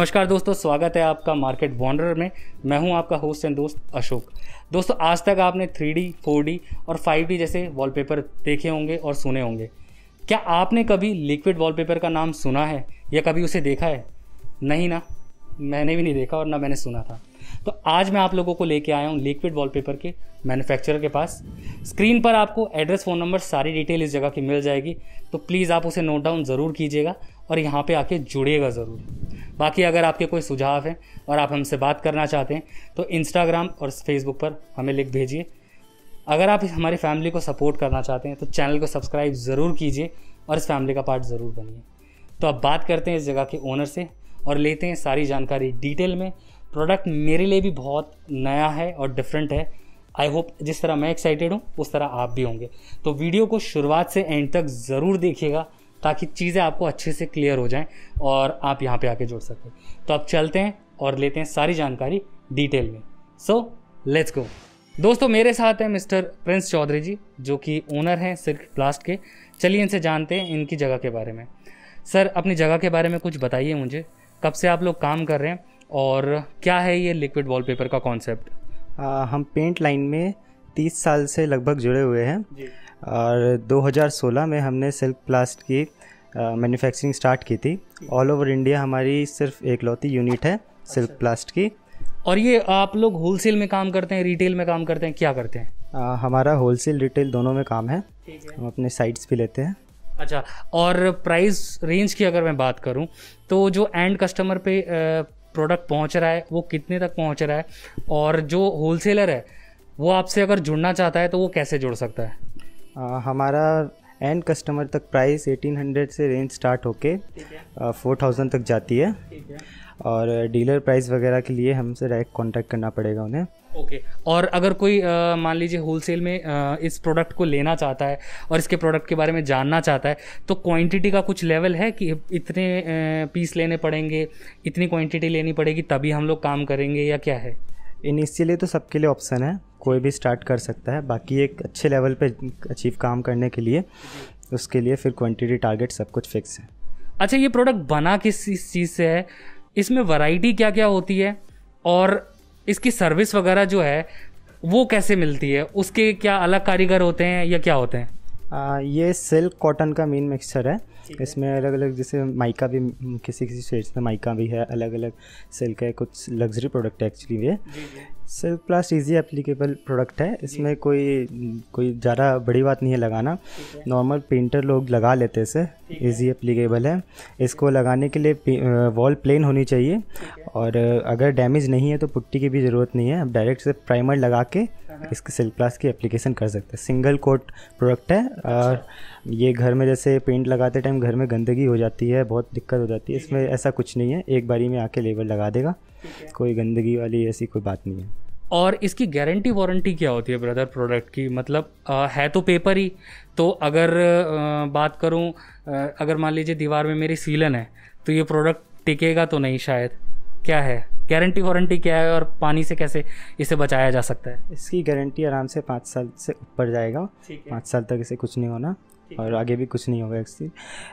नमस्कार दोस्तों, स्वागत है आपका मार्केट वॉन्डरर में। मैं हूं आपका होस्ट एंड दोस्त अशोक। दोस्तों, आज तक आपने 3D, 4D और 5D जैसे वॉलपेपर देखे होंगे और सुने होंगे। क्या आपने कभी लिक्विड वॉलपेपर का नाम सुना है या कभी उसे देखा है? नहीं ना, मैंने भी नहीं देखा और ना मैंने सुना था। तो आज मैं आप लोगों को लेके आया हूँ लिक्विड वॉलपेपर के मैन्युफैक्चरर के पास। स्क्रीन पर आपको एड्रेस, फ़ोन नंबर, सारी डिटेल इस जगह की मिल जाएगी, तो प्लीज़ आप उसे नोट डाउन ज़रूर कीजिएगा और यहाँ पे आके जुड़िएगा ज़रूर। बाकी अगर आपके कोई सुझाव हैं और आप हमसे बात करना चाहते हैं तो इंस्टाग्राम और फेसबुक पर हमें लिख भेजिए। अगर आप हमारी फैमिली को सपोर्ट करना चाहते हैं तो चैनल को सब्सक्राइब ज़रूर कीजिए और इस फैमिली का पार्ट ज़रूर बनिए। तो अब बात करते हैं इस जगह के ओनर से और लेते हैं सारी जानकारी डिटेल में। प्रोडक्ट मेरे लिए भी बहुत नया है और डिफरेंट है। आई होप जिस तरह मैं एक्साइटेड हूँ उस तरह आप भी होंगे। तो वीडियो को शुरुआत से एंड तक ज़रूर देखिएगा ताकि चीज़ें आपको अच्छे से क्लियर हो जाएं और आप यहाँ पे आके जुड़ सकें। तो अब चलते हैं और लेते हैं सारी जानकारी डिटेल में। So let's go. दोस्तों, मेरे साथ हैं मिस्टर प्रिंस चौधरी जी, जो कि ओनर हैं सिल्क प्लास्ट के। चलिए इनसे जानते हैं इनकी जगह के बारे में। सर, अपनी जगह के बारे में कुछ बताइए मुझे। कब से आप लोग काम कर रहे हैं और क्या है ये लिक्विड वॉलपेपर का कॉन्सेप्ट? हम पेंट लाइन में 30 साल से लगभग जुड़े हुए हैं जी। और 2016 में हमने सिल्क प्लास्ट की मैन्युफैक्चरिंग स्टार्ट की थी। ऑल ओवर इंडिया हमारी सिर्फ एकलौती यूनिट है सिल्क प्लास्ट की। और ये आप लोग होलसेल में काम करते हैं, रिटेल में काम करते हैं, क्या करते हैं? हमारा होलसेल रिटेल दोनों में काम है। हम अपने साइट्स भी लेते हैं। अच्छा, और प्राइस रेंज की अगर मैं बात करूं तो जो एंड कस्टमर पे प्रोडक्ट पहुंच रहा है वो कितने तक पहुंच रहा है, और जो होलसेलर है वो आपसे अगर जुड़ना चाहता है तो वो कैसे जुड़ सकता है? हमारा एंड कस्टमर तक प्राइस 1800 से रेंज स्टार्ट होके 4000 तक जाती है। और डीलर प्राइस वगैरह के लिए हमसे डायरेक्ट कांटेक्ट करना पड़ेगा उन्हें। ओके। और अगर कोई मान लीजिए होलसेल में इस प्रोडक्ट को लेना चाहता है और इसके प्रोडक्ट के बारे में जानना चाहता है तो क्वांटिटी का कुछ लेवल है कि इतने पीस लेने पड़ेंगे, इतनी क्वांटिटी लेनी पड़ेगी तभी हम लोग काम करेंगे, या क्या है? इनिशियली तो सबके लिए ऑप्शन है, कोई भी स्टार्ट कर सकता है। बाकी एक अच्छे लेवल पे अचीव काम करने के लिए उसके लिए फिर क्वांटिटी, टारगेट सब कुछ फिक्स है। अच्छा, ये प्रोडक्ट बना किस चीज़ से है? इसमें वैरायटी क्या क्या होती है और इसकी सर्विस वगैरह जो है वो कैसे मिलती है? उसके क्या अलग कारीगर होते हैं या क्या होते हैं? ये सिल्क कॉटन का मेन मिक्सचर है। इसमें अलग अलग, जैसे माइका भी, किसी किसी शेड्स में माइका भी है, अलग अलग सिल्क है, कुछ लग्जरी प्रोडक्ट है एक्चुअली ये। Silk plast easy applicable product है। इसमें कोई ज़्यादा बड़ी बात नहीं है लगाना। नॉर्मल पेंटर लोग लगा लेते हैं इसे, इजी एप्लीकेबल है। इसको लगाने के लिए वॉल प्लेन होनी चाहिए और अगर डैमेज नहीं है तो पुट्टी की भी ज़रूरत नहीं है। आप डायरेक्ट से प्राइमर लगा के इसके सिल्क प्लास्ट की एप्लीकेशन कर सकते हैं। सिंगल कोट प्रोडक्ट है और ये घर में जैसे पेंट लगाते टाइम घर में गंदगी हो जाती है, बहुत दिक्कत हो जाती है। इसमें ऐसा कुछ नहीं है, एक बारी में आके लेबर लगा देगा, कोई गंदगी वाली ऐसी कोई बात नहीं है। और इसकी गारंटी वारंटी क्या होती है ब्रदर प्रोडक्ट की? मतलब है तो पेपर ही, तो अगर बात करूं, अगर मान लीजिए दीवार में मेरी सीलन है तो ये प्रोडक्ट टिकेगा तो नहीं शायद, क्या है गारंटी वारंटी क्या है और पानी से कैसे इसे बचाया जा सकता है? इसकी गारंटी आराम से 5 साल से ऊपर जाएगा। 5 साल तक इसे कुछ नहीं होना और आगे भी कुछ नहीं होगा इससे।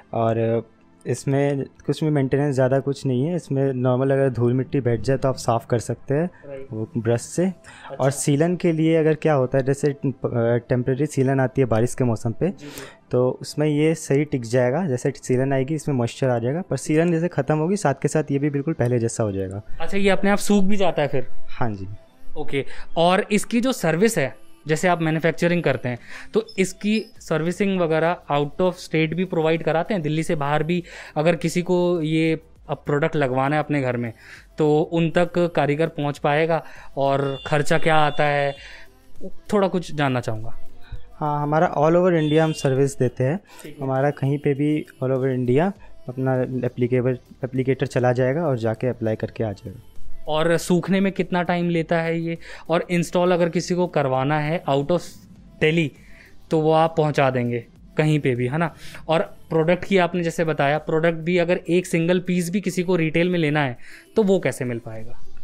और इसमें कुछ भी मेंटेनेंस ज़्यादा कुछ नहीं है। इसमें नॉर्मल अगर धूल मिट्टी बैठ जाए तो आप साफ़ कर सकते हैं वो ब्रश से। अच्छा। और सीलन के लिए अगर क्या होता है, जैसे टेम्प्रेरी सीलन आती है बारिश के मौसम पे, तो उसमें ये सही टिक जाएगा। जैसे सीलन आएगी इसमें मॉइस्चर आ जाएगा, पर सीलन जैसे ख़त्म होगी साथ के साथ ये भी बिल्कुल पहले जैसा हो जाएगा। अच्छा, ये अपने आप सूख भी जाता है फिर? हाँ जी। ओके। और इसकी जो सर्विस है, जैसे आप मैन्युफैक्चरिंग करते हैं तो इसकी सर्विसिंग वगैरह आउट ऑफ स्टेट भी प्रोवाइड कराते हैं? दिल्ली से बाहर भी अगर किसी को ये अब प्रोडक्ट लगवाना है अपने घर में तो उन तक कारीगर पहुंच पाएगा? और ख़र्चा क्या आता है, थोड़ा कुछ जानना चाहूँगा। हाँ, हमारा ऑल ओवर इंडिया हम सर्विस देते हैं। हमारा कहीं पे भी ऑल ओवर इंडिया अपना एप्लीकेटर चला जाएगा और जाके अप्लाई करके आ जाएगा। और सूखने में कितना टाइम लेता है ये? और इंस्टॉल अगर किसी को करवाना है आउट ऑफ दिल्ली तो वो आप पहुंचा देंगे कहीं पे भी, है ना? और प्रोडक्ट की आपने जैसे बताया, प्रोडक्ट भी अगर एक सिंगल पीस भी किसी को रिटेल में लेना है तो वो कैसे मिल पाएगा?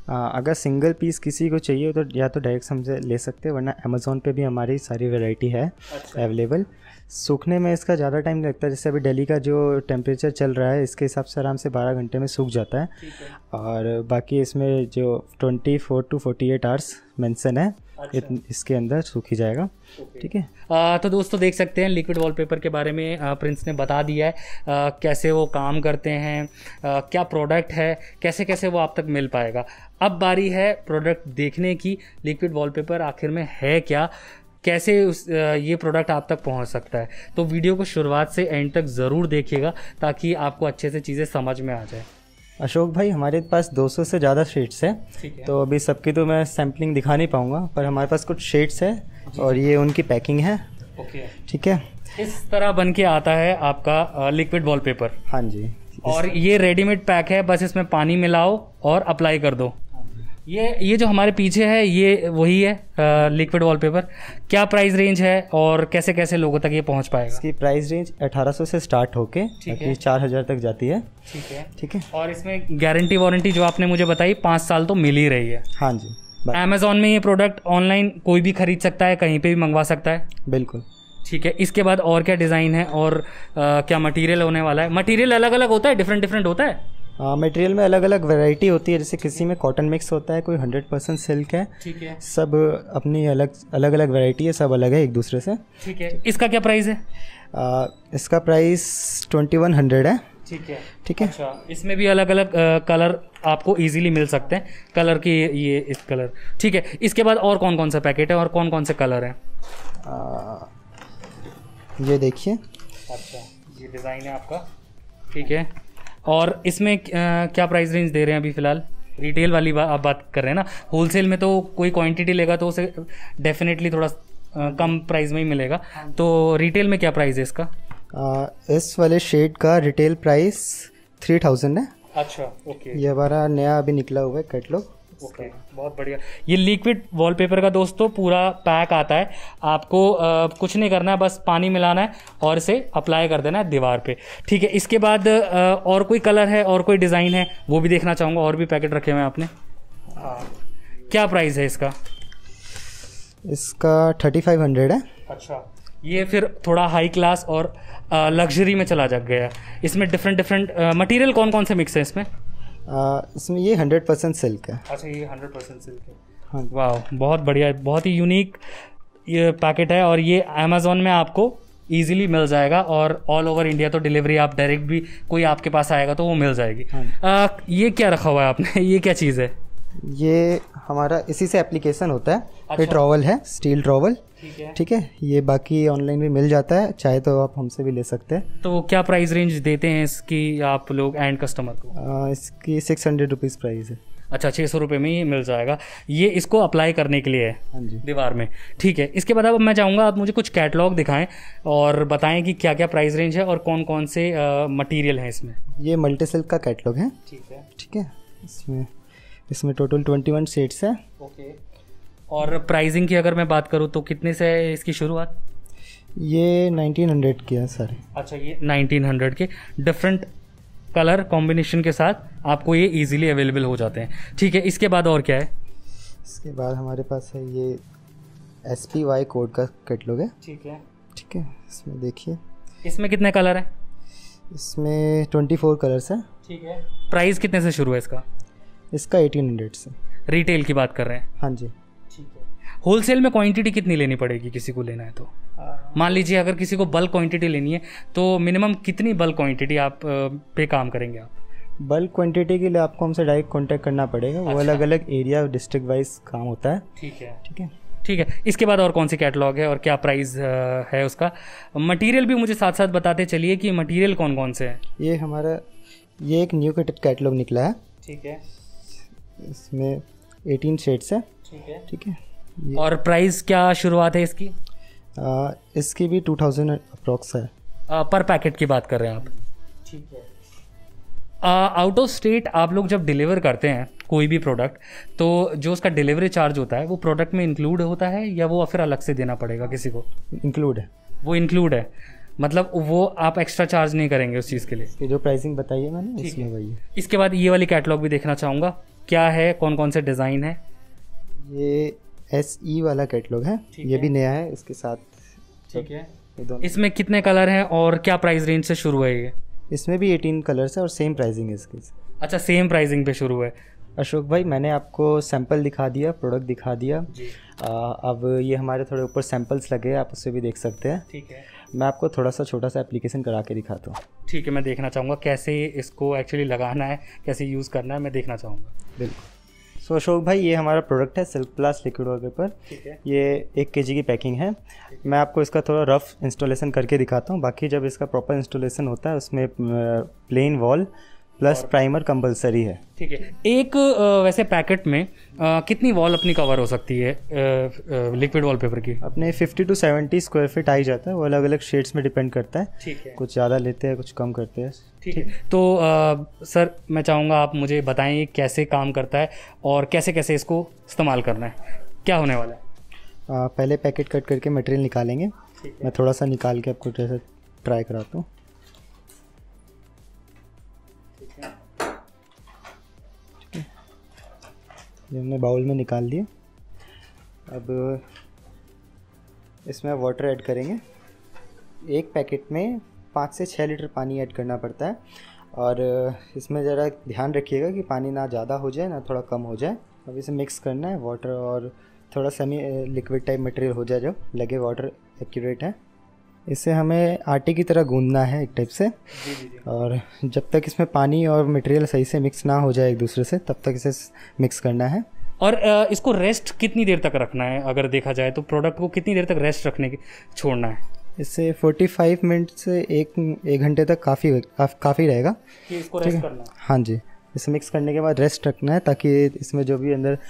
अगर सिंगल पीस किसी को चाहिए तो या तो डायरेक्ट हमसे ले सकते हैं, वरना अमेज़ॉन पे भी हमारी सारी वैरायटी है अवेलेबल। सूखने में इसका ज़्यादा टाइम लगता है, जैसे अभी दिल्ली का जो टेम्परेचर चल रहा है इसके हिसाब से आराम से 12 घंटे में सूख जाता है। और बाकी इसमें जो 24 to 48 आवर्स मेंशन है, इसके अंदर सूख ही जाएगा। ठीक है। तो दोस्तों देख सकते हैं लिक्विड वॉलपेपर के बारे में प्रिंस ने बता दिया है, कैसे वो काम करते हैं, क्या प्रोडक्ट है, कैसे कैसे वो आप तक मिल पाएगा। अब बारी है प्रोडक्ट देखने की, लिक्विड वॉलपेपर आखिर में है क्या, कैसे ये प्रोडक्ट आप तक पहुंच सकता है। तो वीडियो को शुरुआत से एंड तक ज़रूर देखिएगा ताकि आपको अच्छे से चीज़ें समझ में आ जाए। अशोक भाई, हमारे पास 200 से ज़्यादा शेड्स है, तो अभी सबकी तो मैं सैम्पलिंग दिखा नहीं पाऊँगा, पर हमारे पास कुछ शेड्स है और ये उनकी पैकिंग है। ठीक है। इस तरह बन के आता है आपका लिक्विड वॉलपेपर। हाँ जी। और ये रेडीमेड पैक है, बस इसमें पानी मिलाओ और अप्लाई कर दो। ये जो हमारे पीछे है ये वही है लिक्विड वॉलपेपर। क्या प्राइस रेंज है और कैसे कैसे लोगों तक ये पहुंच पाएगा? इसकी प्राइस रेंज 1800 से स्टार्ट होके 4000 तक जाती है। ठीक है। ठीक है। और इसमें गारंटी वारंटी जो आपने मुझे बताई 5 साल तो मिल ही रही है। हाँ जी। अमेज़ॉन में ये प्रोडक्ट ऑनलाइन कोई भी खरीद सकता है, कहीं पे भी मंगवा सकता है? बिल्कुल। ठीक है। इसके बाद और क्या डिज़ाइन है और क्या मटेरियल होने वाला है? मटेरियल अलग अलग होता है, डिफरेंट डिफरेंट होता है? मटेरियल में अलग अलग वैरायटी होती है, जैसे किसी में कॉटन मिक्स होता है, कोई 100% सिल्क है। ठीक है। सब अपनी अलग अलग वैरायटी है, सब अलग है एक दूसरे से। ठीक है। इसका क्या प्राइस है? इसका प्राइस 2100 है। ठीक है। ठीक है। अच्छा, इसमें भी अलग अलग कलर आपको इजीली मिल सकते हैं, कलर की ये इस कलर। ठीक है। इसके बाद और कौन कौन सा पैकेट है और कौन कौन से कलर हैं? ये देखिए। अच्छा, ये डिज़ाइन है आपका। ठीक है। और इसमें क्या प्राइस रेंज दे रहे हैं अभी फ़िलहाल? रिटेल वाली आप बात कर रहे हैं ना? होलसेल में तो कोई क्वांटिटी लेगा तो उसे डेफिनेटली थोड़ा कम प्राइस में ही मिलेगा, तो रिटेल में क्या प्राइस है इसका? इस वाले शेड का रिटेल प्राइस 3000 है। अच्छा, ओके। ये हमारा नया अभी निकला हुआ है कैटलॉग। ओके, बहुत बढ़िया। ये लिक्विड वॉलपेपर का दोस्तों पूरा पैक आता है, आपको कुछ नहीं करना है, बस पानी मिलाना है और इसे अप्लाई कर देना है दीवार पे। ठीक है। इसके बाद और कोई कलर है और कोई डिज़ाइन है वो भी देखना चाहूँगा। और भी पैकेट रखे हुए हैं आपने। क्या प्राइस है इसका? इसका 3500 है। अच्छा, ये फिर थोड़ा हाई क्लास और लग्जरी में चला जा गया। इसमें डिफरेंट डिफरेंट मटेरियल कौन कौन से मिक्स है इसमें? इसमें ये 100% सिल्क है। अच्छा, ये 100% सिल्क है। हाँ। वाह, बहुत बढ़िया, बहुत ही यूनिक ये पैकेट है और ये अमेज़ॉन में आपको इजीली मिल जाएगा और ऑल ओवर इंडिया तो डिलीवरी आप डायरेक्ट भी कोई आपके पास आएगा तो वो मिल जाएगी। हाँ। ये क्या रखा हुआ है आपने? ये क्या चीज़ है? ये हमारा इसी से एप्लीकेशन होता है। अच्छा। ये ट्रॉवल है, स्टील ट्रॉवल। ठीक है। ठीक है। ये बाकी ऑनलाइन भी मिल जाता है, चाहे तो आप हमसे भी ले सकते हैं। तो क्या प्राइस रेंज देते हैं इसकी आप लोग एंड कस्टमर को? इसकी 600 रुपीज़ प्राइस है। अच्छा, 600 रुपये में ही मिल जाएगा। ये इसको अप्लाई करने के लिए है। हाँ जी। दीवार में। ठीक है। इसके बाद अब मैं चाहूँगा आप मुझे कुछ कैटलॉग दिखाएं और बताएं कि क्या क्या प्राइस रेंज है और कौन कौन से मटेरियल हैं इसमें। ये मल्टी सिल्क का कैटलॉग है। ठीक है। ठीक है। इसमें टोटल 21 शेड्स है। ओके। और प्राइसिंग की अगर मैं बात करूँ तो कितने से है इसकी शुरुआत? ये 1900 की है सर। अच्छा, ये 1900 के डिफरेंट कलर कॉम्बिनेशन के साथ आपको ये इजीली अवेलेबल हो जाते हैं। ठीक है। इसके बाद और क्या है? इसके बाद हमारे पास है ये SPY कोड का कैटलॉग है। ठीक है। ठीक है। इसमें देखिए, इसमें कितने कलर हैं? इसमें 24 कलर्स हैं। ठीक है। प्राइस कितने से शुरू है इसका? इसका 1800 से। रिटेल की बात कर रहे हैं? हाँ जी। ठीक है। होलसेल में क्वांटिटी कितनी लेनी पड़ेगी किसी को लेना है तो? मान लीजिए अगर किसी को बल्क क्वांटिटी लेनी है तो मिनिमम कितनी बल्क क्वांटिटी आप पे काम करेंगे आप? बल्क क्वांटिटी के लिए आपको हमसे डायरेक्ट कांटेक्ट करना पड़ेगा। वो अलग अलग एरिया और डिस्ट्रिक्ट वाइज काम होता है। ठीक है। ठीक है। ठीक है। इसके बाद और कौन सी कैटलॉग है और क्या प्राइस है उसका? मटेरियल भी मुझे साथ साथ बताते चलिए कि मटेरियल कौन कौन से हैं। ये एक न्यू कैटलॉग निकला है। ठीक है। इसमें 18 शेड्स है। ठीक है। ठीक है। और प्राइस क्या शुरुआत है इसकी? इसकी भी 2000 अप्रॉक्स है। पर पैकेट की बात कर रहे हैं आप? ठीक है। आउट ऑफ स्टेट आप लोग जब डिलीवर करते हैं कोई भी प्रोडक्ट तो जो उसका डिलीवरी चार्ज होता है वो प्रोडक्ट में इंक्लूड होता है या वो फिर अलग से देना पड़ेगा किसी को? इंक्लूड है। वो इंक्लूड है, मतलब वो आप एक्स्ट्रा चार्ज नहीं करेंगे उस चीज़ के लिए? जो प्राइसिंग बताई है मैंने इसमें वही है। इसके बाद ये वाली कैटलॉग भी देखना चाहूँगा। क्या है, कौन कौन से डिज़ाइन है? ये SE वाला कैटलॉग है, ये भी नया है इसके साथ। ठीक है, इसमें कितने कलर हैं और क्या प्राइस रेंज से शुरू है ये? इसमें भी 18 कलर्स है और सेम प्राइसिंग है इसकी। अच्छा, सेम प्राइसिंग पे शुरू है। अशोक भाई, मैंने आपको सैंपल दिखा दिया, प्रोडक्ट दिखा दिया जी। अब ये हमारे थोड़े ऊपर सैंपल्स लगे हैं, आप उससे भी देख सकते हैं। ठीक है, मैं आपको थोड़ा सा छोटा सा एप्लीकेशन करा के दिखाता हूँ। ठीक है, मैं देखना चाहूँगा कैसे इसको एक्चुअली लगाना है, कैसे यूज़ करना है, मैं देखना चाहूँगा। बिल्कुल। सो अशोक भाई, ये हमारा प्रोडक्ट है सिल्क प्लस लिक्विड वॉलपेपर। ठीक है, ये 1 kg की पैकिंग है। मैं आपको इसका थोड़ा रफ इंस्टॉलेशन करके दिखाता हूँ, बाकी जब इसका प्रॉपर इंस्टॉलेशन होता है उसमें plain wall plus primer compulsory है। ठीक है, एक वैसे पैकेट में कितनी वॉल अपनी कवर हो सकती है लिक्विड वॉलपेपर की? अपने 50 to 70 स्क्वायर फीट आ ही जाता है, वो अलग अलग शेड्स में डिपेंड करता है। ठीक है, कुछ ज़्यादा लेते हैं, कुछ कम करते हैं। ठीक है, तो सर मैं चाहूँगा आप मुझे बताएं कैसे काम करता है और कैसे कैसे इसको इस्तेमाल करना है, क्या होने वाला है? पहले पैकेट कट करके मटेरियल निकालेंगे। मैं थोड़ा सा निकाल के आपको जैसे ट्राई कराता हूँ। ये हमने बाउल में निकाल दिए। अब इसमें वाटर ऐड करेंगे। एक पैकेट में 5 से 6 लीटर पानी ऐड करना पड़ता है, और इसमें ज़रा ध्यान रखिएगा कि पानी ना ज़्यादा हो जाए ना थोड़ा कम हो जाए। अब इसे मिक्स करना है, वाटर और थोड़ा सेमी लिक्विड टाइप मटेरियल हो जाए, जब लगे वाटर एक्यूरेट है। इसे हमें आटे की तरह गूंदना है एक टाइप से। जी। और जब तक इसमें पानी और मटेरियल सही से मिक्स ना हो जाए एक दूसरे से, तब तक इसे मिक्स करना है। और इसको रेस्ट कितनी देर तक रखना है? अगर देखा जाए तो प्रोडक्ट को कितनी देर तक रेस्ट रखने की छोड़ना है? इससे 45 मिनट से एक घंटे तक काफ़ी रहेगा कि इसको रेस्ट करना है। हाँ जी, इसे मिक्स करने के बाद रेस्ट रखना है, ताकि इसमें जो भी अंदर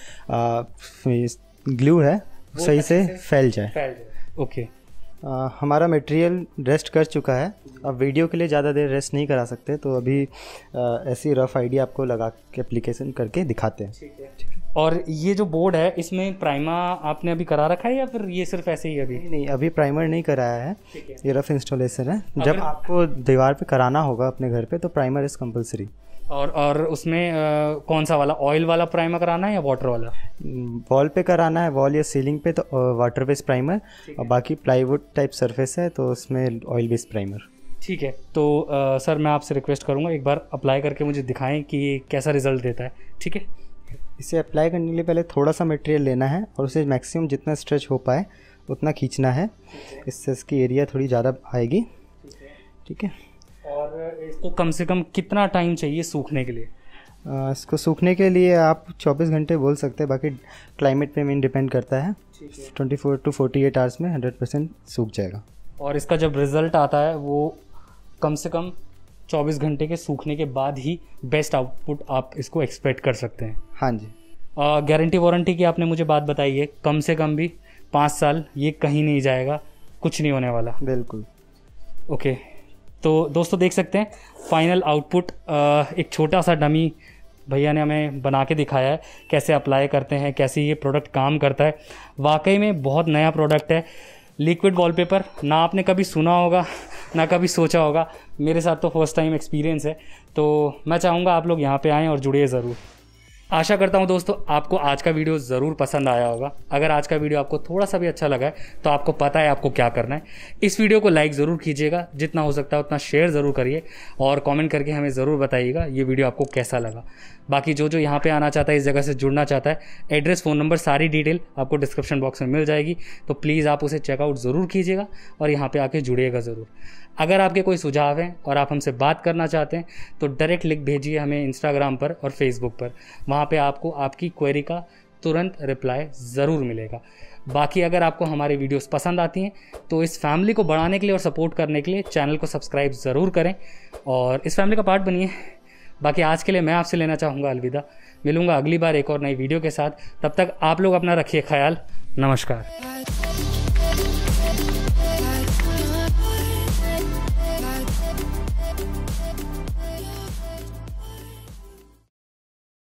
ग्लू है सही से फैल जाए। ओके। हमारा मटेरियल रेस्ट कर चुका है। अब वीडियो के लिए ज़्यादा देर रेस्ट नहीं करा सकते, तो अभी ऐसी रफ आइडिया आपको लगा के एप्लीकेशन करके दिखाते हैं। ठीक है। और ये जो बोर्ड है, इसमें प्राइमा आपने अभी करा रखा है या फिर ये सिर्फ ऐसे ही? अभी नहीं, अभी प्राइमर नहीं कराया है, ये रफ इंस्टॉलेशन है। जब आपको दीवार पे कराना होगा अपने घर पे, तो प्राइमर इज़ कंपलसरी। और उसमें कौन सा वाला, ऑयल वाला प्राइमर कराना है या वाटर वाला? वॉल पे कराना है, वॉल या सीलिंग पे तो वाटर बेस्ड प्राइमर, और बाकी प्लाईवुड टाइप सरफेस है तो उसमें ऑयल बेस्ड प्राइमर। ठीक है, तो सर मैं आपसे रिक्वेस्ट करूँगा एक बार अप्लाई करके मुझे दिखाएं कि कैसा रिजल्ट देता है। ठीक है, इसे अप्लाई करने के लिए पहले थोड़ा सा मटेरियल लेना है और उसे मैक्सिमम जितना स्ट्रेच हो पाए उतना खींचना है। इससे इसकी एरिया थोड़ी ज़्यादा आएगी। ठीक है। और इसको कम से कम कितना टाइम चाहिए सूखने के लिए? इसको सूखने के लिए आप 24 घंटे बोल सकते हैं, बाकी क्लाइमेट पे मेन डिपेंड करता है। 24 to 48 आवर्स में 100% सूख जाएगा। और इसका जब रिज़ल्ट आता है वो कम से कम 24 घंटे के सूखने के बाद ही बेस्ट आउटपुट आप इसको एक्सपेक्ट कर सकते हैं। हाँ जी। गारंटी वारंटी की आपने मुझे बात बताई है, कम से कम भी 5 साल, ये कहीं नहीं जाएगा, कुछ नहीं होने वाला। बिल्कुल। ओके, तो दोस्तों देख सकते हैं फाइनल आउटपुट। एक छोटा सा डमी भैया ने हमें बना के दिखाया है, कैसे अप्लाई करते हैं, कैसे ये प्रोडक्ट काम करता है। वाकई में बहुत नया प्रोडक्ट है लिक्विड वॉलपेपर, ना आपने कभी सुना होगा ना कभी सोचा होगा। मेरे साथ तो फर्स्ट टाइम एक्सपीरियंस है, तो मैं चाहूँगा आप लोग यहाँ पे आएँ और जुड़िए ज़रूर। आशा करता हूँ दोस्तों आपको आज का वीडियो ज़रूर पसंद आया होगा। अगर आज का वीडियो आपको थोड़ा सा भी अच्छा लगा है तो आपको पता है आपको क्या करना है। इस वीडियो को लाइक ज़रूर कीजिएगा, जितना हो सकता है उतना शेयर ज़रूर करिए, और कमेंट करके हमें ज़रूर बताइएगा ये वीडियो आपको कैसा लगा। बाकी जो यहाँ पे आना चाहता है, इस जगह से जुड़ना चाहता है, एड्रेस, फ़ोन नंबर, सारी डिटेल आपको डिस्क्रिप्शन बॉक्स में मिल जाएगी, तो प्लीज़ आप उसे चेकआउट ज़रूर कीजिएगा और यहाँ पर आके जुड़िएगा ज़रूर। अगर आपके कोई सुझाव हैं और आप हमसे बात करना चाहते हैं तो डायरेक्ट लिख भेजिए हमें इंस्टाग्राम पर और फेसबुक पर, वहाँ पे आपको आपकी क्वेरी का तुरंत रिप्लाई ज़रूर मिलेगा। बाकी अगर आपको हमारे वीडियोस पसंद आती हैं तो इस फैमिली को बढ़ाने के लिए और सपोर्ट करने के लिए चैनल को सब्सक्राइब ज़रूर करें और इस फैमिली का पार्ट बनिए। बाकी आज के लिए मैं आपसे लेना चाहूँगा अलविदा। मिलूँगा अगली बार एक और नई वीडियो के साथ, तब तक आप लोग अपना रखिए ख्याल। नमस्कार।